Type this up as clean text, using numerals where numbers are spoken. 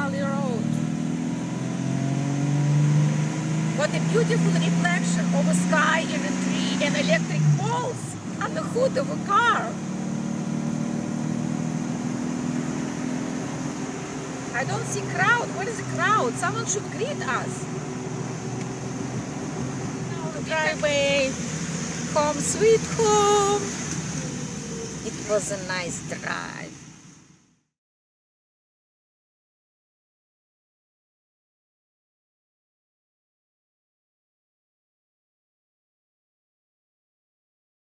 Valley Road. What a beautiful reflection of a sky and a tree and electric poles on the hood of a car. I don't see crowd. Where is the crowd? Someone should greet us. Now the driveway. Home sweet home. It was a nice drive.